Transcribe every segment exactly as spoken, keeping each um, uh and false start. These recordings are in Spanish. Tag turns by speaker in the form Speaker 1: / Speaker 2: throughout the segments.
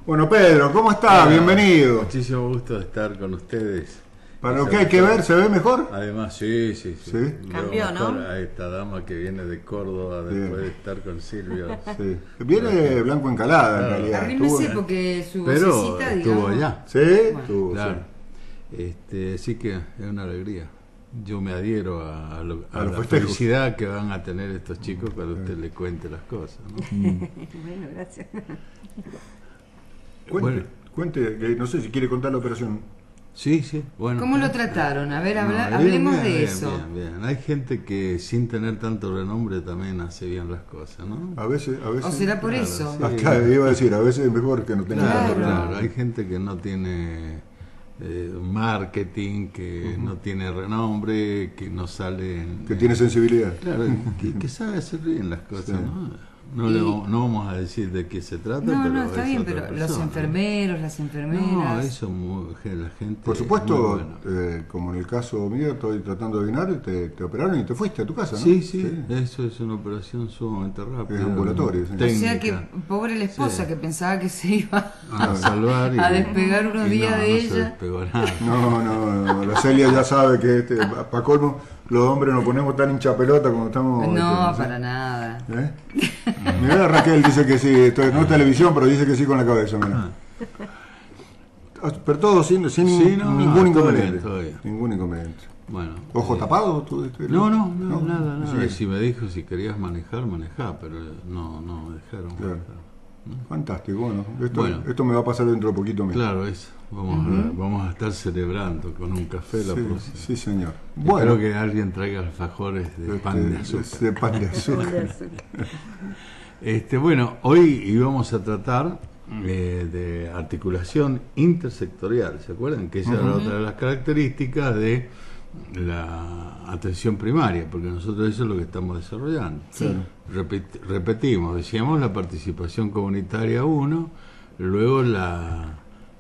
Speaker 1: Bueno, Pedro, ¿cómo estás?
Speaker 2: Ah,
Speaker 1: Bienvenido.
Speaker 2: Muchísimo gusto de estar con ustedes.
Speaker 1: Para lo que hay que ver, ¿se ve mejor?
Speaker 2: Además, sí, sí, sí.
Speaker 1: ¿Sí?
Speaker 3: Cambió,
Speaker 2: Veo mejor
Speaker 3: ¿no?
Speaker 2: a esta dama que viene de Córdoba después
Speaker 1: Bien.
Speaker 2: de estar con Silvio.
Speaker 1: Sí. Viene de Blanco Encalada, en
Speaker 2: Claro.
Speaker 1: realidad.
Speaker 3: Arrímese
Speaker 1: Estuvo-
Speaker 3: porque su
Speaker 2: Pero
Speaker 3: vocecita,
Speaker 2: estuvo
Speaker 3: digamos...
Speaker 2: allá.
Speaker 1: Sí,
Speaker 3: Bueno.
Speaker 1: estuvo,
Speaker 2: Claro.
Speaker 1: sí.
Speaker 2: Este, así que es una alegría. Yo me adhiero a, a lo- a
Speaker 1: A los
Speaker 2: la
Speaker 1: festejos.
Speaker 2: felicidad que van a tener estos chicos cuando usted le cuente las cosas, ¿no?
Speaker 3: Bueno, gracias.
Speaker 1: Cuente,
Speaker 2: Bueno.
Speaker 1: cuente, que no sé si quiere contar la operación.
Speaker 2: Sí, sí, bueno.
Speaker 3: ¿Cómo lo trataron? A ver, habla-
Speaker 2: No, bien,
Speaker 3: hablemos
Speaker 2: bien,
Speaker 3: de
Speaker 2: bien,
Speaker 3: eso.
Speaker 2: Bien, bien. Hay gente que sin tener tanto renombre también hace bien las cosas, ¿no?
Speaker 1: A veces, a veces.
Speaker 3: ¿O será por
Speaker 2: Claro,
Speaker 3: eso?
Speaker 2: sí.
Speaker 1: Acá iba a decir, a veces es mejor que no tenga
Speaker 2: Claro,
Speaker 1: tanto
Speaker 2: claro,
Speaker 1: renombre.
Speaker 2: hay gente que no tiene eh, marketing, que no tiene renombre, que no sale en,
Speaker 1: Que tiene sensibilidad.
Speaker 2: claro, que, que sabe hacer bien las cosas,
Speaker 1: Sí.
Speaker 2: ¿no? No,
Speaker 3: Y-
Speaker 2: le vamos- no vamos a decir de qué se trata,
Speaker 3: No,
Speaker 2: pero
Speaker 3: no, está
Speaker 2: es
Speaker 3: bien,
Speaker 2: otra
Speaker 3: pero los
Speaker 2: persona.
Speaker 3: enfermeros, las enfermeras...
Speaker 2: No, eso muy- la gente.
Speaker 1: Por
Speaker 2: muy
Speaker 1: supuesto,
Speaker 2: buena.
Speaker 1: eh, como en el caso mío, estoy tratando de adivinar, te, te operaron y te fuiste a tu casa, ¿no?
Speaker 2: Sí, sí, eso es una operación sumamente rápida.
Speaker 1: Es ambulatorio, sí.
Speaker 3: O sea que,
Speaker 2: técnica,
Speaker 3: pobre la esposa
Speaker 2: Sí.
Speaker 3: que pensaba que se iba
Speaker 2: a salvar y,
Speaker 3: a despegar unos
Speaker 2: y
Speaker 3: días
Speaker 2: no,
Speaker 3: de
Speaker 2: no
Speaker 3: ella.
Speaker 2: se despegó nada.
Speaker 1: No, no, no, la Celia ya sabe que este, para colmo, los hombres nos ponemos tan hincha pelota cuando estamos...
Speaker 3: No,
Speaker 1: este,
Speaker 3: para nada.
Speaker 1: ¿Eh? Mirá, Raquel dice que sí, esto no es televisión, pero dice que sí con la cabeza, mirá. Pero todo sin, sin
Speaker 2: Sí, no, no,
Speaker 1: ningún
Speaker 2: todo
Speaker 1: inconveniente.
Speaker 2: bien, todo bien.
Speaker 1: Ningún inconveniente.
Speaker 2: Bueno.
Speaker 1: ¿Ojo
Speaker 2: eh,
Speaker 1: tapado? ¿Tú, este,
Speaker 2: No, no, no, nada, nada.
Speaker 1: Sí.
Speaker 2: Si me dijo si querías manejar, manejá, pero no, no me dejaron
Speaker 1: Claro.
Speaker 2: manejar.
Speaker 1: Fantástico, bueno. Esto,
Speaker 2: Bueno.
Speaker 1: esto me va a pasar dentro de poquito mismo.
Speaker 2: Claro, eso. Vamos, a, vamos a estar celebrando con un café la
Speaker 1: Sí,
Speaker 2: próxima.
Speaker 1: sí, señor.
Speaker 2: Espero que alguien traiga alfajores de pan de
Speaker 1: este,
Speaker 2: azúcar.
Speaker 1: de pan de azúcar.
Speaker 2: Este, bueno, hoy íbamos a tratar eh, de articulación intersectorial. ¿Se acuerdan? Que esa era otra de las características de la atención primaria, porque nosotros eso es lo que estamos desarrollando.
Speaker 3: Sí.
Speaker 1: Claro.
Speaker 2: Repet- repetimos, decíamos la participación comunitaria uno, luego la,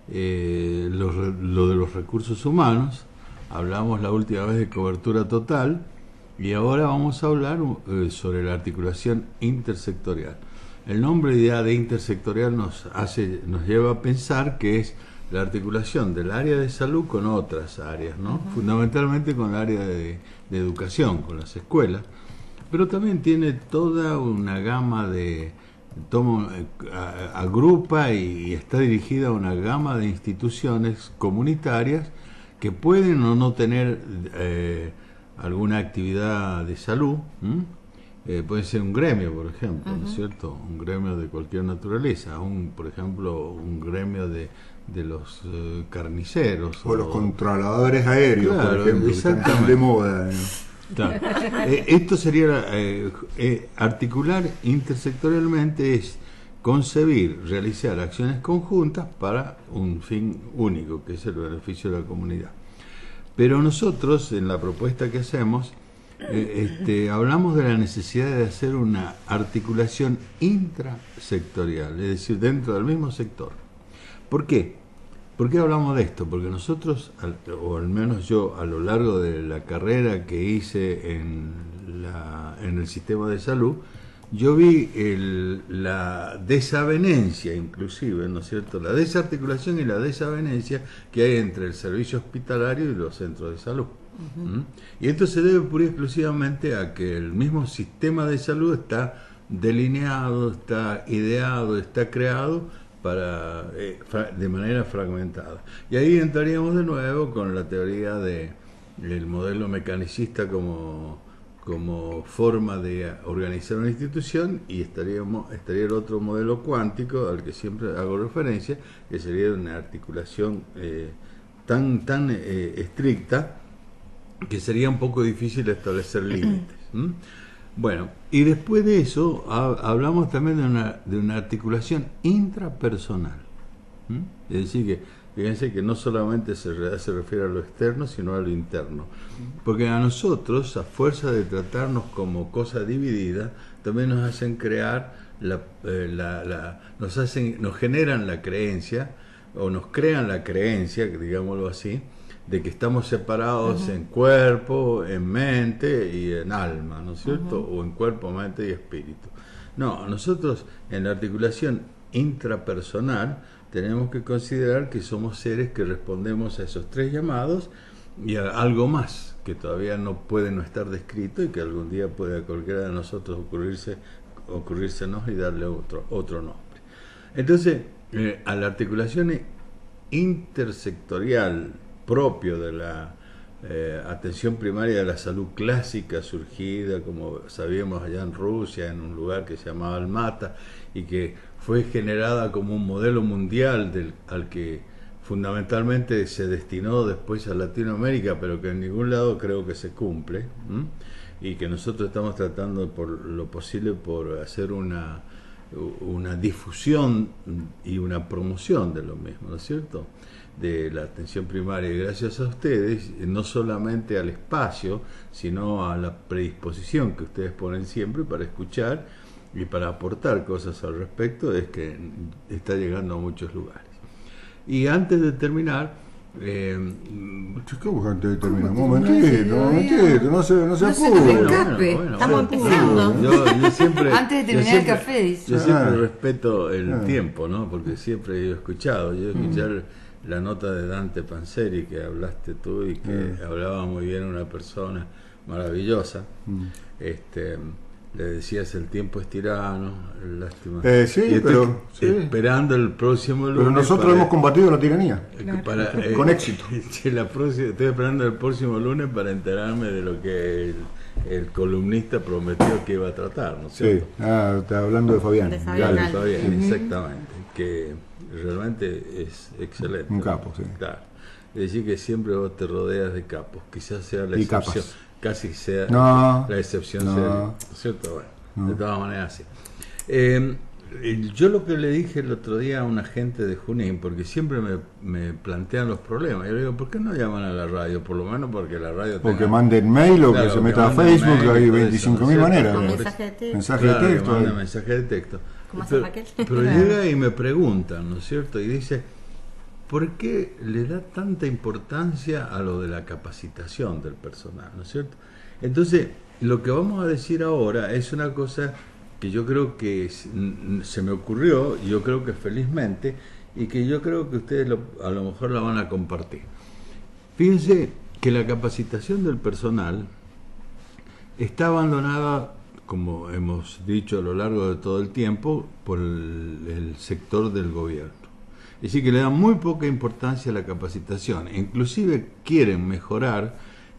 Speaker 2: eh, los re- lo de los recursos humanos, hablamos la última vez de cobertura total y ahora vamos a hablar eh, sobre la articulación intersectorial. El nombre ya de intersectorial nos hace, nos lleva a pensar que es la articulación del área de salud con otras áreas, ¿no? Fundamentalmente con el área de, de educación, con las escuelas, pero también tiene toda una gama de, toma, a- agrupa y está dirigida a una gama de instituciones comunitarias que pueden o no tener eh, alguna actividad de salud. ¿m? Eh, puede ser un gremio, por ejemplo, ¿no es cierto? Un gremio de cualquier naturaleza, un, por ejemplo, un gremio de, de los eh, carniceros.
Speaker 1: O los controladores aéreos,
Speaker 2: Claro,
Speaker 1: por ejemplo, que están tan
Speaker 2: exactamente.
Speaker 1: de moda. ¿eh?
Speaker 2: Claro. Eh, esto sería eh, eh, articular intersectorialmente es concebir, realizar acciones conjuntas para un fin único, que es el beneficio de la comunidad. Pero nosotros, en la propuesta que hacemos, eh, este, hablamos de la necesidad de hacer una articulación intrasectorial, es decir, dentro del mismo sector. ¿Por qué? ¿Por qué hablamos de esto? Porque nosotros, al- o al menos yo, a lo largo de la carrera que hice en, la, en el sistema de salud, yo vi el- la desavenencia, inclusive, ¿no es cierto?, la desarticulación y la desavenencia que hay entre el servicio hospitalario y los centros de salud. ¿Mm? Y esto se debe pura y exclusivamente a que el mismo sistema de salud está delineado, está ideado, está creado para eh, fra- de manera fragmentada. Y ahí entraríamos de nuevo con la teoría de el modelo mecanicista como, como forma de organizar una institución, y estaríamos estaría el otro modelo cuántico al que siempre hago referencia, que sería una articulación eh, tan tan eh, estricta que sería un poco difícil establecer límites. ¿m? Bueno, y después de eso ha- hablamos también de una, de una articulación intrapersonal. ¿m? Es decir, que fíjense que no solamente se, re- se refiere a lo externo, sino a lo interno. Porque a nosotros, a fuerza de tratarnos como cosa dividida, también nos hacen crear, la, eh, la, la- nos, hacen, nos generan la creencia, o nos crean la creencia, digámoslo así, de que estamos separados uh-huh. en cuerpo, en mente y en alma, ¿no es cierto? Uh-huh. O en cuerpo, mente y espíritu. No, nosotros en la articulación intrapersonal, tenemos que considerar que somos seres que respondemos a esos tres llamados y a algo más que todavía no puede no estar descrito y que algún día puede a cualquiera de nosotros ocurrirse, ocurrírsenos y darle otro, otro nombre. Entonces, eh, a la articulación intersectorial propio de la eh, atención primaria de la salud clásica, surgida, como sabíamos, allá en Rusia, en un lugar que se llamaba Almata, y que fue generada como un modelo mundial del, al que fundamentalmente se destinó después a Latinoamérica, pero que en ningún lado creo que se cumple, ¿m? Y que nosotros estamos tratando por lo posible por hacer una, una difusión y una promoción de lo mismo, ¿no es cierto?, de la atención primaria, y gracias a ustedes, no solamente al espacio, sino a la predisposición que ustedes ponen siempre para escuchar y para aportar cosas al respecto, es que está llegando a muchos lugares. Y antes de terminar, eh,
Speaker 1: ¿cómo antes de terminar? Un
Speaker 3: ¿Cómo
Speaker 1: momentito, un momentito, no se, no se
Speaker 3: No se
Speaker 1: apure.
Speaker 3: tome escape.
Speaker 4: Estamos empezando.
Speaker 2: Yo, yo siempre,
Speaker 3: Antes de terminar
Speaker 2: yo siempre-
Speaker 3: el café, dice.
Speaker 2: Yo siempre
Speaker 1: Ah.
Speaker 2: respeto el
Speaker 1: Ah.
Speaker 2: tiempo, ¿no? Porque siempre he escuchado, yo escuchar la nota de Dante Panzeri que hablaste tú y que
Speaker 1: Ah.
Speaker 2: hablaba muy bien una persona maravillosa.
Speaker 1: Mm.
Speaker 2: Este, le decías el tiempo es tirano, lástima.
Speaker 1: Eh, sí,
Speaker 2: Y estoy
Speaker 1: pero- sí.
Speaker 2: esperando el próximo lunes.
Speaker 1: Pero nosotros
Speaker 2: para-
Speaker 1: hemos combatido la tiranía.
Speaker 2: para, eh,
Speaker 1: Con éxito.
Speaker 2: che, la próxima- estoy esperando el próximo lunes para enterarme de lo que el, el columnista prometió que iba a tratar, ¿no es
Speaker 1: Sí,
Speaker 2: cierto?
Speaker 1: ah, está hablando de Fabián.
Speaker 4: De Fabián
Speaker 1: Dale.
Speaker 4: Alves.
Speaker 2: Está bien, exactamente, que realmente es excelente.
Speaker 1: Un capo, sí.
Speaker 2: Claro. Es decir, que siempre vos te rodeas de capos, quizás sea la
Speaker 1: Y
Speaker 2: excepción,
Speaker 1: capas.
Speaker 2: casi sea
Speaker 1: No,
Speaker 2: la excepción,
Speaker 1: no.
Speaker 2: sea, ¿no es cierto? Bueno,
Speaker 1: No.
Speaker 2: de todas maneras sí. Eh, eh, yo lo que le dije el otro día a un agente de Junín, porque siempre me, me plantean los problemas, yo le digo, ¿por qué no llaman a la radio? Por lo menos porque la radio
Speaker 1: O que
Speaker 2: tenga-
Speaker 1: manden mail o
Speaker 2: Claro,
Speaker 1: que se
Speaker 2: que
Speaker 1: meta a
Speaker 2: manden
Speaker 1: Facebook,
Speaker 2: mail y
Speaker 1: hay
Speaker 2: todo eso,
Speaker 1: veinticinco
Speaker 2: ¿no
Speaker 1: mil
Speaker 2: es cierto?
Speaker 1: maneras.
Speaker 4: Con
Speaker 1: ¿eh?
Speaker 4: mensaje de texto.
Speaker 1: Mensaje
Speaker 2: Claro,
Speaker 1: de
Speaker 2: que
Speaker 1: texto.
Speaker 2: manda
Speaker 1: eh.
Speaker 2: mensaje de texto.
Speaker 4: Como hace
Speaker 2: Pero,
Speaker 4: Raquel.
Speaker 2: pero
Speaker 3: Claro.
Speaker 2: llega y me preguntan, ¿no es cierto? Y dice, ¿por qué le da tanta importancia a lo de la capacitación del personal, ¿no es cierto? Entonces, lo que vamos a decir ahora es una cosa que yo creo que s- n- se me ocurrió, y yo creo que felizmente, y que yo creo que ustedes lo- a lo mejor la van a compartir. Fíjense que la capacitación del personal está abandonada, como hemos dicho a lo largo de todo el tiempo, por el, el sector del gobierno. Es decir, que le dan muy poca importancia a la capacitación. Inclusive quieren mejorar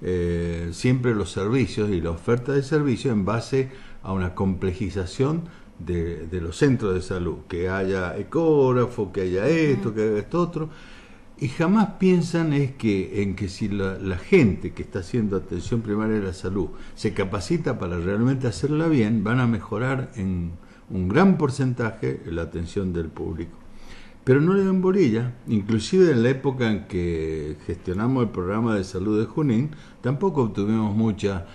Speaker 2: eh, siempre los servicios y la oferta de servicios en base a una complejización de, de los centros de salud. Que haya ecógrafo, que haya esto, que haya esto otro. Y jamás piensan es que en que si la, la gente que está haciendo atención primaria de la salud se capacita para realmente hacerla bien, van a mejorar en un gran porcentaje la atención del público. Pero no le dan bolilla, inclusive en la época en que gestionamos el programa de salud de Junín, tampoco obtuvimos mucha,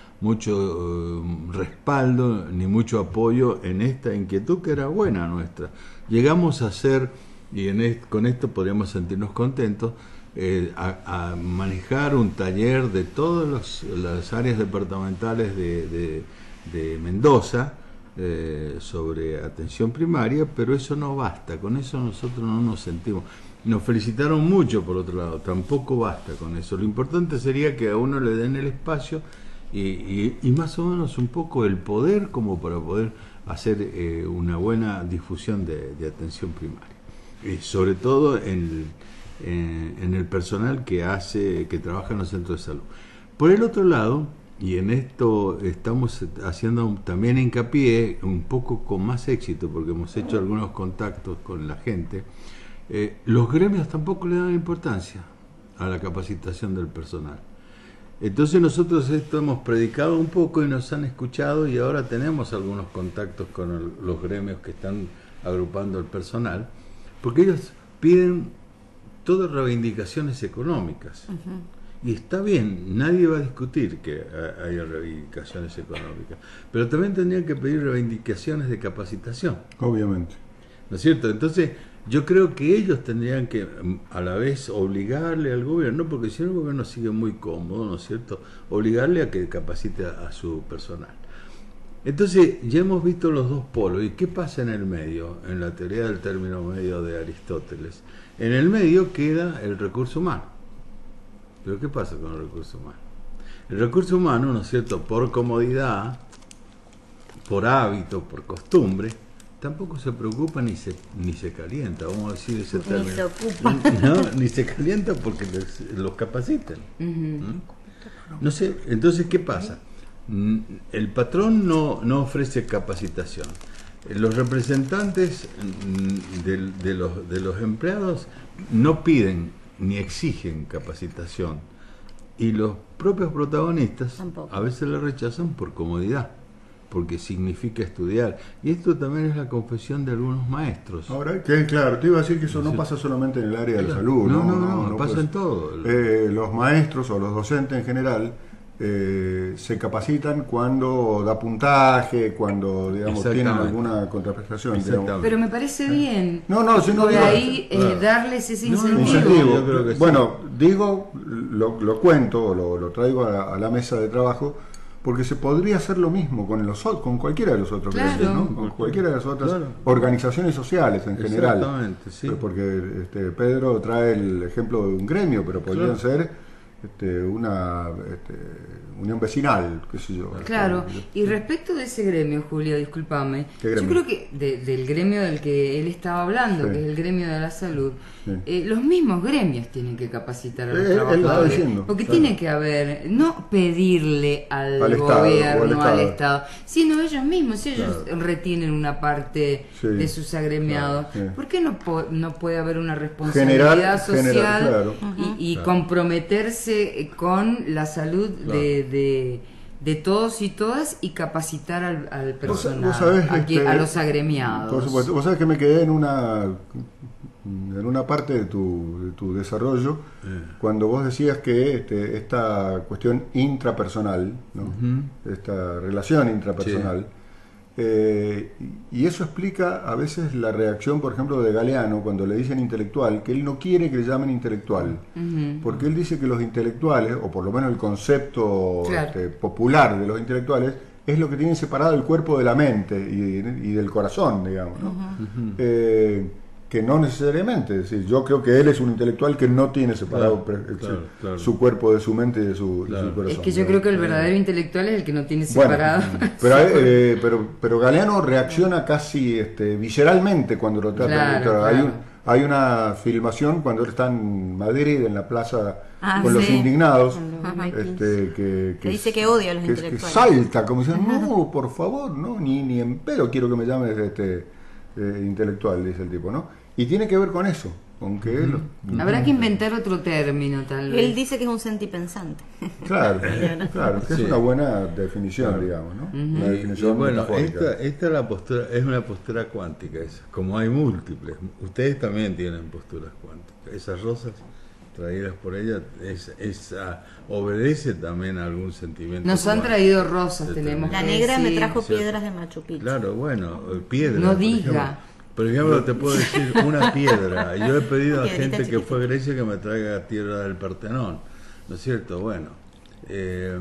Speaker 2: mucho eh, respaldo ni mucho apoyo en esta inquietud que era buena nuestra. Llegamos a ser, y en est- con esto podríamos sentirnos contentos, eh, a, a manejar un taller de todas los- las áreas departamentales de, de- de Mendoza, eh, sobre atención primaria, pero eso no basta, con eso nosotros no nos sentimos. Nos felicitaron mucho por otro lado, tampoco basta con eso. Lo importante sería que a uno le den el espacio y, y, y más o menos un poco el poder como para poder hacer eh, una buena difusión de, de atención primaria. Y sobre todo en, en, en el personal que hace, que trabaja en los centros de salud. Por el otro lado, y en esto estamos haciendo también hincapié, un poco con más éxito, porque hemos hecho algunos contactos con la gente, eh, los gremios tampoco le dan importancia a la capacitación del personal. Entonces nosotros esto hemos predicado un poco y nos han escuchado, y ahora tenemos algunos contactos con el- los gremios que están agrupando el personal, porque ellos piden todas reivindicaciones económicas. Y está bien, nadie va a discutir que ha- haya reivindicaciones económicas, pero también tendrían que pedir reivindicaciones de capacitación,
Speaker 1: Obviamente.
Speaker 2: ¿no es cierto? Entonces, yo creo que ellos tendrían que mm, a la vez obligarle al gobierno, porque si no el gobierno sigue muy cómodo, ¿no es cierto? Obligarle a que capacite a, a su personal. Entonces, ya hemos visto los dos polos. ¿Y qué pasa en el medio? En la teoría del término medio de Aristóteles. En el medio queda el recurso humano. ¿Pero qué pasa con el recurso humano? El recurso humano, ¿no es cierto?, por comodidad, por hábito, por costumbre, tampoco se preocupa ni se, ni se calienta, vamos a decir ese término.
Speaker 4: Ni se ocupa.
Speaker 2: No, ni se calienta porque los, los capacitan.
Speaker 3: Ujú.
Speaker 2: ¿Mm? No sé, entonces, ¿qué pasa? El patrón no, no ofrece capacitación. Los representantes de, de, los, de los empleados no piden ni exigen capacitación. Y los propios protagonistas
Speaker 4: Tampoco.
Speaker 2: a veces la rechazan por comodidad, porque significa estudiar. Y esto también es la confesión de algunos maestros.
Speaker 1: Ahora, que claro, te iba a decir que eso no pasa solamente en el área de la salud.
Speaker 2: No,
Speaker 1: No,
Speaker 2: no, no,
Speaker 1: no
Speaker 2: pasa
Speaker 1: puede
Speaker 2: en
Speaker 1: ser.
Speaker 2: todo.
Speaker 1: Eh, los maestros o los docentes en general eh, se capacitan cuando da puntaje, cuando digamos tienen
Speaker 2: Exactamente.
Speaker 1: alguna contraprestación.
Speaker 2: Exactamente.
Speaker 1: Digamos.
Speaker 3: Pero me parece bien.
Speaker 1: No, no, si no
Speaker 3: por
Speaker 1: digo-
Speaker 3: ahí eh,
Speaker 2: claro.
Speaker 3: darles ese
Speaker 2: No, no,
Speaker 3: incentivo.
Speaker 1: Incentivo.
Speaker 2: Yo creo que sí.
Speaker 1: Bueno, digo, lo, lo cuento, lo, lo traigo a la, a la mesa de trabajo, porque se podría hacer lo mismo con los o- con cualquiera de los otros
Speaker 3: Claro.
Speaker 1: gremios, ¿no? Con cualquiera de las otras
Speaker 2: Claro.
Speaker 1: organizaciones sociales en general.
Speaker 2: Exactamente, sí.
Speaker 1: Porque este, Pedro trae el ejemplo de un gremio, pero podrían
Speaker 2: Claro.
Speaker 1: ser este, una este, unión vecinal, qué sé yo.
Speaker 3: Claro, y respecto de ese gremio, Julio, discúlpame,
Speaker 1: ¿Qué
Speaker 3: yo
Speaker 1: gremio?
Speaker 3: creo que de- del gremio del que él estaba hablando,
Speaker 1: Sí.
Speaker 3: que es el gremio de la salud,
Speaker 1: Sí.
Speaker 3: eh, los mismos gremios tienen que capacitar a los
Speaker 1: Eh, él- él lo está
Speaker 3: trabajadores,
Speaker 1: diciendo,
Speaker 3: porque
Speaker 1: claro.
Speaker 3: tiene que haber, no pedirle al,
Speaker 1: Al Estado,
Speaker 3: gobierno,
Speaker 1: o al
Speaker 3: al
Speaker 1: Estado.
Speaker 3: Estado, sino ellos mismos, si ellos
Speaker 1: Claro.
Speaker 3: retienen una parte
Speaker 1: Sí.
Speaker 3: de sus agremiados,
Speaker 1: Claro, sí.
Speaker 3: ¿por qué no, po- no puede haber una responsabilidad
Speaker 1: General-
Speaker 3: social
Speaker 1: general, claro.
Speaker 3: y, y
Speaker 2: Claro.
Speaker 3: comprometerse con la salud
Speaker 2: Claro.
Speaker 3: de, de, de todos y todas y capacitar al, al personal,
Speaker 1: vos sabés,
Speaker 3: a, que-
Speaker 1: este,
Speaker 3: a los agremiados?
Speaker 1: Por supuesto. Vos sabés que me quedé en una en una parte de tu, de tu desarrollo cuando vos decías que este, esta cuestión intrapersonal, ¿no?
Speaker 2: Ujú.
Speaker 1: Esta relación intrapersonal, eh, y eso explica a veces la reacción, por ejemplo, de Galeano cuando le dicen intelectual, que él no quiere que le llamen intelectual,
Speaker 3: Ujú.
Speaker 1: porque él dice que los intelectuales, o por lo menos el concepto
Speaker 3: Claro.
Speaker 1: este, popular de los intelectuales, es lo que tienen separado el cuerpo de la mente y, y del corazón, digamos, ¿no? Eh, que no necesariamente, es decir, yo creo que él es un intelectual que no tiene separado
Speaker 2: Claro,
Speaker 1: pre-
Speaker 2: claro,
Speaker 1: su,
Speaker 2: claro.
Speaker 1: su cuerpo de su mente y de su, de
Speaker 2: Claro.
Speaker 1: su corazón.
Speaker 3: Es que yo
Speaker 1: digamos.
Speaker 3: creo que el verdadero intelectual es el que no tiene
Speaker 1: Bueno,
Speaker 3: separado.
Speaker 1: pero, eh, pero, pero Galeano reacciona casi este, visceralmente cuando lo trata.
Speaker 3: Claro,
Speaker 1: Claro, hay,
Speaker 3: claro.
Speaker 1: un- hay una filmación cuando él está en Madrid, en la plaza,
Speaker 4: Ah,
Speaker 1: con los
Speaker 4: sí.
Speaker 1: indignados,
Speaker 4: Con los
Speaker 1: este, que,
Speaker 4: Que dice que odia a los
Speaker 1: que-
Speaker 4: intelectuales.
Speaker 1: Que salta, como diciendo, no, por favor, no, ni, ni en pedo quiero que me llames este, eh, intelectual, dice el tipo, ¿no? Y tiene que ver con eso, con que él...
Speaker 3: Habrá que inventar otro término, tal vez.
Speaker 4: Él dice que es un sentipensante.
Speaker 1: Claro, claro, que
Speaker 2: Sí.
Speaker 1: es una buena definición,
Speaker 2: Claro.
Speaker 1: digamos, ¿no? Una
Speaker 2: Y-
Speaker 1: definición
Speaker 2: y bueno,
Speaker 1: metafórica.
Speaker 2: esta, esta es, la postura, es una postura cuántica, esa. Como hay múltiples. Ustedes también tienen posturas cuánticas. Esas rosas traídas por ella, es, esa obedece también a algún sentimiento.
Speaker 3: Nos han
Speaker 2: cuántico
Speaker 3: traído rosas,
Speaker 2: determinado.
Speaker 3: tenemos
Speaker 4: La
Speaker 3: que
Speaker 4: negra me
Speaker 3: decir.
Speaker 4: trajo
Speaker 2: Cierto.
Speaker 4: piedras de Machu Picchu.
Speaker 2: Claro, bueno, eh, piedra.
Speaker 3: No
Speaker 2: por
Speaker 3: diga.
Speaker 2: ejemplo. Por ejemplo, te puedo decir una piedra. Yo he pedido a
Speaker 4: Piedrita
Speaker 2: gente que
Speaker 4: chiquitita.
Speaker 2: fue a Grecia que me traiga tierra del Partenón. ¿No es cierto? Bueno, eh,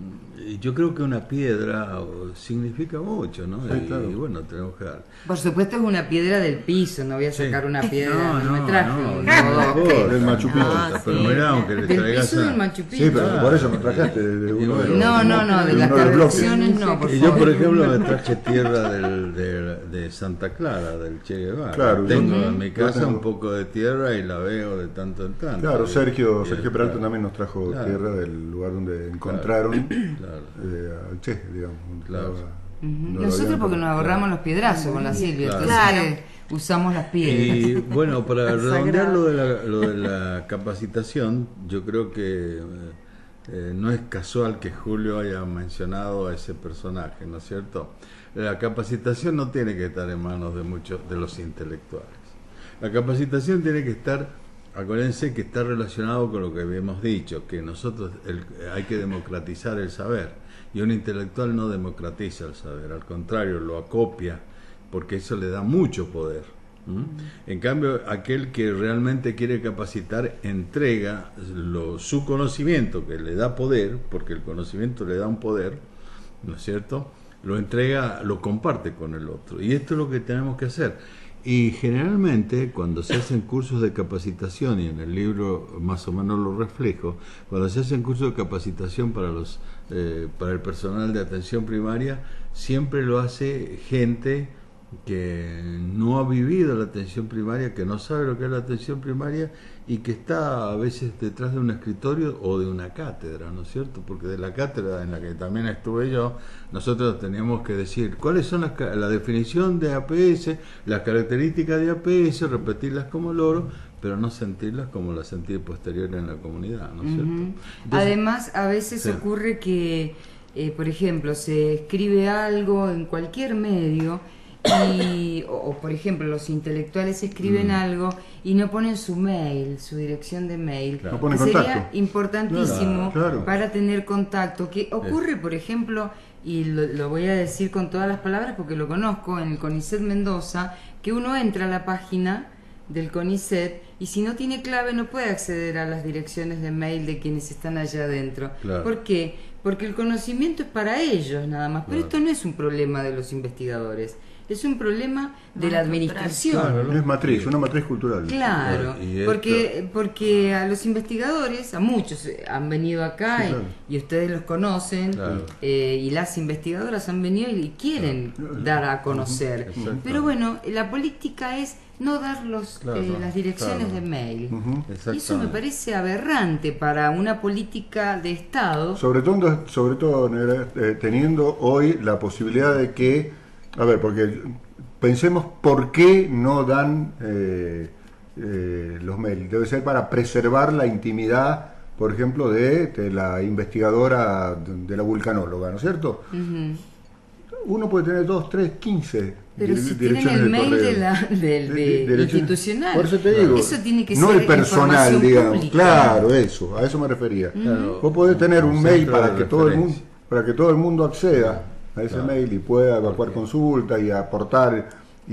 Speaker 2: y yo creo que una piedra oh, significa mucho, ¿no?
Speaker 1: Sí,
Speaker 2: y,
Speaker 1: claro.
Speaker 2: y bueno, tenemos que dar.
Speaker 3: Por supuesto es una piedra del piso, no voy a
Speaker 2: Sí.
Speaker 3: sacar una piedra,
Speaker 2: No,
Speaker 3: no, me
Speaker 2: no,
Speaker 3: traje
Speaker 2: no,
Speaker 3: un
Speaker 2: no,
Speaker 3: nodo.
Speaker 2: no importa,
Speaker 1: Del Machu Picchu.
Speaker 2: no importa,
Speaker 4: Ah,
Speaker 2: pero
Speaker 4: sí.
Speaker 2: mirá, aunque le
Speaker 3: Del
Speaker 2: traigas
Speaker 3: piso
Speaker 2: a-
Speaker 3: del Machu Picchu.
Speaker 1: Sí, pero
Speaker 2: Ah,
Speaker 1: por eso me trajaste de, de uno de los...
Speaker 3: No, no, no, de
Speaker 1: uno
Speaker 3: las
Speaker 1: los bloques.
Speaker 3: traducciones no, por
Speaker 2: Y yo, por
Speaker 3: favor.
Speaker 2: ejemplo, me traje tierra del, de, de Santa Clara, del Che Guevara.
Speaker 1: Claro,
Speaker 2: tengo
Speaker 1: yo-
Speaker 2: en mi
Speaker 1: yo
Speaker 2: casa
Speaker 1: tengo-
Speaker 2: un poco de tierra y la veo de tanto en tanto.
Speaker 1: Claro,
Speaker 2: Y-
Speaker 1: Sergio,
Speaker 2: y-
Speaker 1: Sergio Peralta
Speaker 2: claro,
Speaker 1: también nos trajo
Speaker 2: Claro.
Speaker 1: tierra del lugar donde encontraron
Speaker 2: claro.
Speaker 1: eh, al Che, digamos. donde
Speaker 2: Claro.
Speaker 1: estaba-
Speaker 3: Ujú.
Speaker 1: no lo
Speaker 3: Nosotros
Speaker 1: habían-
Speaker 3: porque nos ahorramos los piedrazos con la Silvia,
Speaker 2: Claro.
Speaker 3: entonces
Speaker 4: Claro.
Speaker 3: eh, usamos las piedras.
Speaker 2: Y bueno, para
Speaker 4: Sagrado.
Speaker 2: redondear lo de, la, lo de la capacitación, yo creo que eh, eh, no es casual que Julio haya mencionado a ese personaje, ¿no es cierto? La capacitación no tiene que estar en manos de muchos de los intelectuales. La capacitación tiene que estar, acuérdense que está relacionado con lo que habíamos dicho, que nosotros el- hay que democratizar el saber, y un intelectual no democratiza el saber, al contrario, lo acopia, porque eso le da mucho poder. ¿m? En cambio, aquel que realmente quiere capacitar entrega lo- su conocimiento, que le da poder, porque el conocimiento le da un poder, ¿no es cierto?, lo entrega, lo comparte con el otro. Y esto es lo que tenemos que hacer. Y generalmente cuando se hacen cursos de capacitación, y en el libro más o menos lo reflejo, cuando se hacen cursos de capacitación para los eh, para el personal de atención primaria, siempre lo hace gente que no ha vivido la atención primaria, que no sabe lo que es la atención primaria y que está a veces detrás de un escritorio o de una cátedra, ¿no es cierto? Porque de la cátedra en la que también estuve yo, nosotros teníamos que decir cuáles son las, la definición de A P S, las características de A P S, repetirlas como loro, pero no sentirlas como las sentí posterior en la comunidad, ¿no es cierto?
Speaker 3: Ujú.
Speaker 2: Entonces,
Speaker 3: Además, a veces
Speaker 2: sí.
Speaker 3: ocurre que, eh, por ejemplo, se escribe algo en cualquier medio y, o, o, por ejemplo, los intelectuales escriben
Speaker 2: Mm.
Speaker 3: algo y no ponen su mail, su dirección de mail.
Speaker 2: Claro.
Speaker 1: No ponen
Speaker 3: Que sería
Speaker 1: contacto.
Speaker 3: importantísimo
Speaker 1: Claro, claro.
Speaker 3: para tener contacto. Que ocurre, por ejemplo, y lo, lo voy a decir con todas las palabras porque lo conozco, en el CONICET Mendoza, que uno entra a la página del CONICET y si no tiene clave no puede acceder a las direcciones de mail de quienes están allá adentro.
Speaker 2: Claro.
Speaker 3: ¿Por qué? Porque el conocimiento es para ellos nada más, pero
Speaker 2: Claro.
Speaker 3: esto no es un problema de los investigadores, es un problema de
Speaker 4: No,
Speaker 3: la
Speaker 4: es
Speaker 3: administración.
Speaker 2: Claro,
Speaker 1: Es matriz, una matriz cultural.
Speaker 3: Claro,
Speaker 2: Y esto-
Speaker 3: porque porque a los investigadores, a muchos eh, han venido acá
Speaker 1: Sí,
Speaker 3: y-
Speaker 1: claro.
Speaker 3: y, ustedes los conocen,
Speaker 2: Claro.
Speaker 3: eh, y las investigadoras han venido y quieren dar a conocer.
Speaker 2: Exacto.
Speaker 3: Pero bueno, la política es no dar los,
Speaker 2: Claro,
Speaker 3: eh, las direcciones
Speaker 2: claro.
Speaker 3: de mail.
Speaker 1: Ujú.
Speaker 3: Y eso me
Speaker 2: Exactamente.
Speaker 3: parece aberrante para una política de Estado.
Speaker 1: Sobre todo, sobre todo Negra, eh, teniendo hoy la posibilidad de que, a ver, porque pensemos por qué no dan eh, eh, los mails. Debe ser para preservar la intimidad, por ejemplo, de, de la investigadora, de, de la vulcanóloga, ¿no es cierto?
Speaker 3: Ujú.
Speaker 1: Uno puede tener dos, tres, quince
Speaker 3: Pero
Speaker 1: dir-
Speaker 3: si tienen
Speaker 1: direcciones
Speaker 3: el
Speaker 1: de
Speaker 3: mail
Speaker 1: correo.
Speaker 3: de la, del
Speaker 1: De-
Speaker 3: de
Speaker 1: de- direcciones-
Speaker 3: institucional.
Speaker 1: Por eso te digo,
Speaker 3: Eso tiene que
Speaker 1: no
Speaker 3: ser
Speaker 1: el personal,
Speaker 3: información
Speaker 1: digamos.
Speaker 3: pública.
Speaker 1: Claro, eso, a eso me refería.
Speaker 2: Claro.
Speaker 1: Vos podés tener un
Speaker 2: Un
Speaker 1: mail
Speaker 2: centro
Speaker 1: para
Speaker 2: de
Speaker 1: que todo el mundo,
Speaker 2: referencia.
Speaker 1: para que todo el mundo acceda a ese
Speaker 2: Claro.
Speaker 1: mail y pueda evacuar consultas y aportar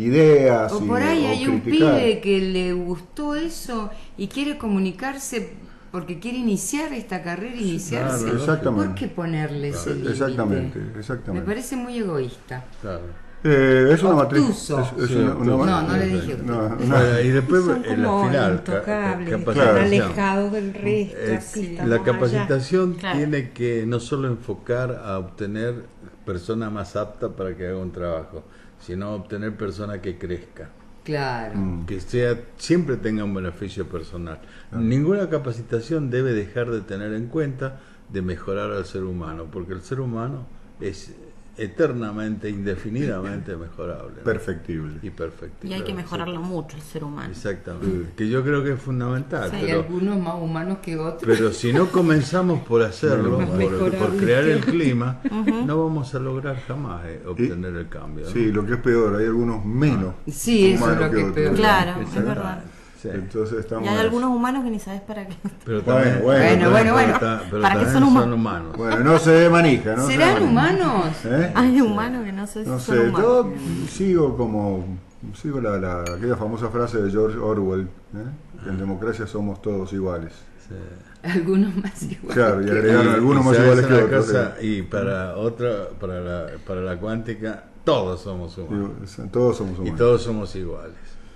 Speaker 1: ideas
Speaker 3: O
Speaker 1: y,
Speaker 3: por ahí
Speaker 1: o
Speaker 3: hay un
Speaker 1: criticar.
Speaker 3: pibe que le gustó eso y quiere comunicarse porque quiere iniciar esta carrera, iniciarse.
Speaker 2: claro,
Speaker 1: exactamente.
Speaker 3: ¿Por qué ponerle ese límite?
Speaker 1: Exactamente,
Speaker 3: Me
Speaker 1: exactamente.
Speaker 3: parece muy egoísta.
Speaker 2: Claro.
Speaker 1: Eh, es una matriz.
Speaker 3: Obtuso.
Speaker 1: es- es
Speaker 2: Sí,
Speaker 1: una-
Speaker 2: obtuso.
Speaker 1: una-
Speaker 3: No, no le dije
Speaker 1: no,
Speaker 3: obtuso.
Speaker 1: no.
Speaker 2: Bueno, y después
Speaker 5: Son
Speaker 2: en la
Speaker 5: como
Speaker 2: final, ca-
Speaker 5: intocables,
Speaker 2: ca-
Speaker 5: están
Speaker 1: Claro.
Speaker 5: alejados del resto,
Speaker 2: Eh,
Speaker 5: así
Speaker 2: la
Speaker 5: estamos allá.
Speaker 2: capacitación
Speaker 4: Claro.
Speaker 2: tiene que no solo enfocar a obtener personas más aptas para que haga un trabajo, sino a obtener personas que crezcan,
Speaker 3: Claro.
Speaker 1: Mm.
Speaker 2: que sea siempre tenga un beneficio personal. Ninguna capacitación debe dejar de tener en cuenta de mejorar al ser humano, porque el ser humano es eternamente, indefinidamente mejorable, ¿no?
Speaker 1: Perfectible.
Speaker 2: Y perfecto.
Speaker 4: Y hay que mejorarlo mucho el ser humano.
Speaker 2: Exactamente. Que yo creo que es fundamental.
Speaker 3: Hay
Speaker 2: pero,
Speaker 3: algunos más humanos que otros.
Speaker 2: pero si no comenzamos por hacerlo,
Speaker 5: Más
Speaker 2: por,
Speaker 5: mejorable
Speaker 2: por crear
Speaker 5: que-
Speaker 2: el clima, no vamos a lograr jamás eh, obtener el cambio, ¿no?
Speaker 1: Sí, lo que es peor, hay algunos menos
Speaker 3: Sí, eso es
Speaker 1: humanos
Speaker 3: lo que es
Speaker 1: otros.
Speaker 3: peor.
Speaker 4: Claro, es
Speaker 2: Exactamente.
Speaker 4: verdad.
Speaker 2: Sí.
Speaker 1: Entonces estamos.
Speaker 4: Y hay algunos humanos que ni sabes para qué.
Speaker 2: Pero
Speaker 1: Bueno,
Speaker 2: también,
Speaker 1: bueno,
Speaker 2: pero
Speaker 3: bueno,
Speaker 2: también-
Speaker 3: bueno.
Speaker 2: pero pero
Speaker 4: ¿Para qué
Speaker 2: también
Speaker 4: son humanos?
Speaker 2: son humanos.
Speaker 1: Bueno, no se dé manija, ¿no? se dé
Speaker 3: ¿Serán
Speaker 1: manija.
Speaker 3: humanos?
Speaker 1: ¿Eh?
Speaker 4: Hay humanos que no sé si
Speaker 1: No
Speaker 4: son
Speaker 1: sé,
Speaker 4: humanos.
Speaker 1: yo sigo como sigo la, la aquella famosa frase de George Orwell, ¿eh? Que en democracia somos todos iguales.
Speaker 2: Sí.
Speaker 3: Algunos más igual.
Speaker 1: Claro, y
Speaker 3: que
Speaker 1: agregaron
Speaker 2: Y-
Speaker 1: algunos
Speaker 2: y
Speaker 1: más
Speaker 2: sabes
Speaker 1: iguales que
Speaker 2: una
Speaker 1: otros.
Speaker 2: cosa,
Speaker 1: ¿eh?
Speaker 2: y para otra, para la, para la cuántica, todos somos humanos.
Speaker 1: Digo, todos somos
Speaker 2: Y
Speaker 1: humanos.
Speaker 2: todos somos iguales.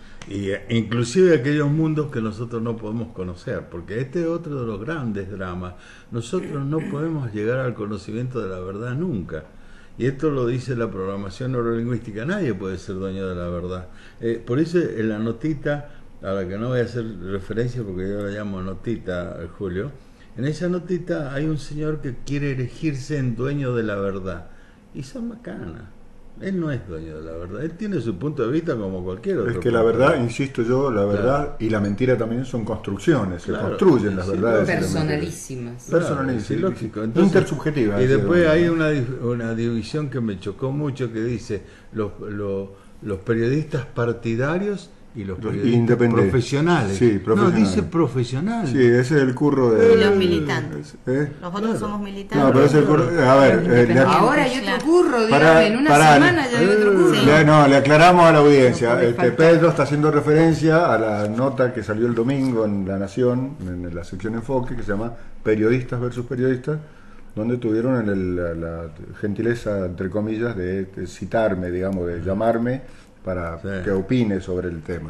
Speaker 2: Y eh, inclusive aquellos mundos que nosotros no podemos conocer, porque este es otro de los grandes dramas. Nosotros no podemos llegar al conocimiento de la verdad nunca. Y esto lo dice la programación neurolingüística. Nadie puede ser dueño de la verdad. Eh, por eso en la notita, a la que no voy a hacer referencia porque yo la llamo notita, Julio, en esa notita hay un señor que quiere elegirse en dueño de la verdad. Y son macanas. Él no es dueño de la verdad. Él tiene su punto de vista como cualquier otro.
Speaker 1: Es que la
Speaker 2: punto de
Speaker 1: verdad,
Speaker 2: vista.
Speaker 1: insisto yo, la verdad y la mentira también son construcciones, se
Speaker 2: Claro,
Speaker 1: construyen las
Speaker 2: sí,
Speaker 1: verdades. y las mentiras.
Speaker 3: Personalísimas.
Speaker 1: Personalísimas,
Speaker 2: sí,
Speaker 1: sí,
Speaker 2: lógico.
Speaker 1: sí.
Speaker 2: Entonces,
Speaker 1: Intersubjetivas,
Speaker 2: Y
Speaker 1: sí,
Speaker 2: después
Speaker 1: bueno.
Speaker 2: hay una, dif- una división que me chocó mucho que dice los, los, los periodistas partidarios y los
Speaker 1: Los
Speaker 2: periodistas
Speaker 1: independientes.
Speaker 2: profesionales.
Speaker 1: Sí, profesionales.
Speaker 2: No, dice profesional.
Speaker 1: Sí, ese es el curro de.
Speaker 4: Y los militantes.
Speaker 1: ¿Eh?
Speaker 4: Nosotros somos militantes.
Speaker 1: No, pero ese es el curro. A ver, eh, le-
Speaker 3: Ahora hay otro
Speaker 4: Claro.
Speaker 3: curro, dígame,
Speaker 1: Para-
Speaker 3: en una
Speaker 1: para-
Speaker 3: semana ya hay otro curro.
Speaker 4: Sí.
Speaker 1: le- no, le aclaramos a la audiencia.
Speaker 5: No puede
Speaker 1: Este,
Speaker 5: faltar.
Speaker 1: Pedro está haciendo referencia a la nota que salió el domingo en La Nación, en la sección Enfoque, que se llama Periodistas versus Periodistas, donde tuvieron el- la, la gentileza, entre comillas, de, de citarme, digamos, de llamarme para
Speaker 2: Sí.
Speaker 1: que opine sobre el tema.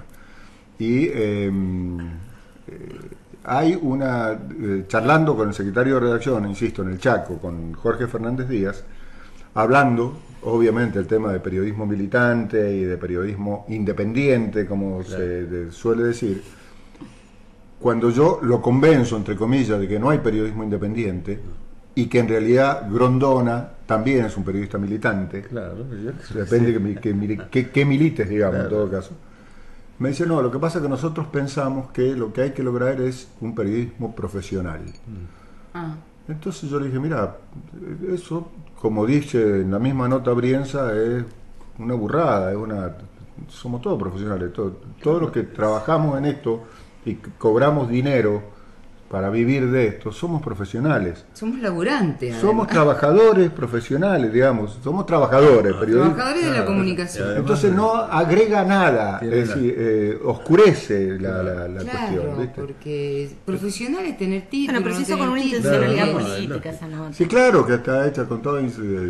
Speaker 1: Y eh, eh, hay una, eh, charlando con el secretario de redacción, insisto, en el Chaco, con Jorge Fernández Díaz, hablando, obviamente, el tema de periodismo militante y de periodismo independiente, como
Speaker 2: Claro.
Speaker 1: se de- suele decir, cuando yo lo convenzo, entre comillas, de que no hay periodismo independiente y que en realidad Grondona también es un periodista militante,
Speaker 2: Claro, yo-
Speaker 1: depende que, mi- que, mili- que- que milites, digamos,
Speaker 2: Claro.
Speaker 1: en todo caso. Me dice, no, lo que pasa es que nosotros pensamos que lo que hay que lograr es un periodismo profesional.
Speaker 3: Ah,
Speaker 1: Entonces yo le dije, mira, eso, como dice en la misma nota Brienza, es una burrada, es una, somos todos profesionales, todo- todos los que trabajamos en esto y c- cobramos dinero para vivir de esto, somos profesionales.
Speaker 3: somos laburantes.
Speaker 1: Somos
Speaker 3: además.
Speaker 1: trabajadores profesionales, digamos, somos trabajadores, periodistas.
Speaker 3: Trabajadores de la
Speaker 2: Claro.
Speaker 3: comunicación.
Speaker 2: Además,
Speaker 1: Entonces no agrega nada,
Speaker 2: Tiene
Speaker 1: es
Speaker 2: la-
Speaker 1: decir, eh, oscurece la, la- la
Speaker 3: Claro,
Speaker 1: cuestión. ¿viste?
Speaker 3: porque profesional es tener título.
Speaker 4: Bueno, pero se
Speaker 3: no
Speaker 4: hizo
Speaker 3: tener
Speaker 4: con una
Speaker 3: título.
Speaker 4: intencionalidad
Speaker 2: Claro, no,
Speaker 4: política
Speaker 2: no.
Speaker 4: esa nota.
Speaker 1: Sí, claro que está hecha con toda...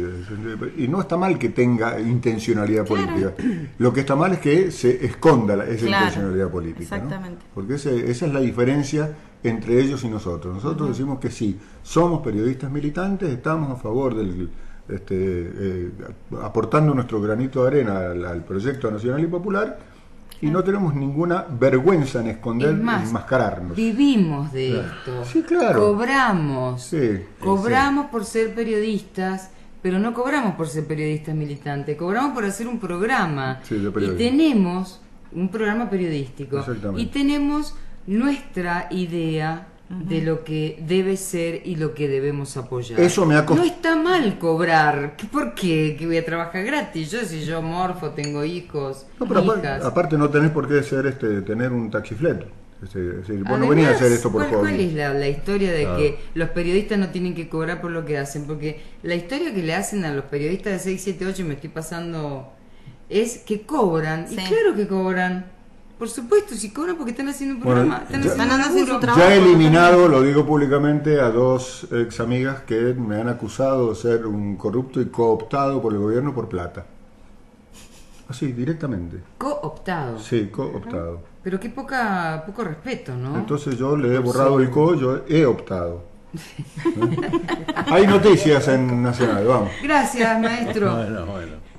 Speaker 1: Y no está mal que tenga intencionalidad
Speaker 4: Claro.
Speaker 1: política. Lo que está mal es que se esconda la- esa
Speaker 4: Claro,
Speaker 1: intencionalidad política. ¿no?
Speaker 4: exactamente.
Speaker 1: Porque ese- esa es la diferencia entre ellos y nosotros. Nosotros decimos que sí, somos periodistas militantes, estamos a favor del... Este, eh, aportando nuestro granito de arena al, al proyecto nacional y popular, y no tenemos ninguna vergüenza en esconder,
Speaker 3: Es más,
Speaker 1: enmascararnos.
Speaker 3: vivimos de esto.
Speaker 1: Sí, claro.
Speaker 3: Cobramos.
Speaker 1: Sí,
Speaker 3: Cobramos por ser periodistas, pero no cobramos por ser periodistas militantes. Cobramos por hacer un programa.
Speaker 1: Sí, de
Speaker 3: y
Speaker 1: periodismo.
Speaker 3: tenemos un programa periodístico.
Speaker 1: Exactamente.
Speaker 3: Y tenemos nuestra idea de lo que debe ser y lo que debemos apoyar.
Speaker 1: Eso me ha cost-
Speaker 3: No está mal cobrar. ¿Qué- ¿Por qué? Que voy a trabajar gratis. Yo, si yo morfo, tengo hijos,
Speaker 1: No, pero aparte,
Speaker 3: hijas.
Speaker 1: aparte no tenés por qué ser este, tener un taxifleto. Es decir, vos no
Speaker 3: Además,
Speaker 1: venís a hacer esto por
Speaker 3: ¿cuál,
Speaker 1: hobby.
Speaker 3: cuál es la, la historia de
Speaker 2: Claro.
Speaker 3: que los periodistas no tienen que cobrar por lo que hacen? Porque la historia que le hacen a los periodistas de seis, siete, ocho, me estoy pasando, es que cobran. Y
Speaker 4: Sí.
Speaker 3: claro que cobran. Por supuesto, si cobran porque están haciendo un
Speaker 1: Bueno,
Speaker 3: programa, están
Speaker 1: ya-
Speaker 3: haciendo un
Speaker 4: Están haciendo
Speaker 3: laburo.
Speaker 4: su trabajo.
Speaker 1: Ya he eliminado, lo digo públicamente, a dos ex amigas que me han acusado de ser un corrupto y cooptado por el gobierno por plata. Así, directamente.
Speaker 3: Cooptado.
Speaker 1: Sí, cooptado.
Speaker 3: Pero qué poca, poco respeto, ¿no?
Speaker 1: Entonces yo le he borrado el co, yo he optado. ¿Eh? Hay noticias en Nacional, vamos.
Speaker 3: Gracias, maestro.
Speaker 2: Bueno, bueno.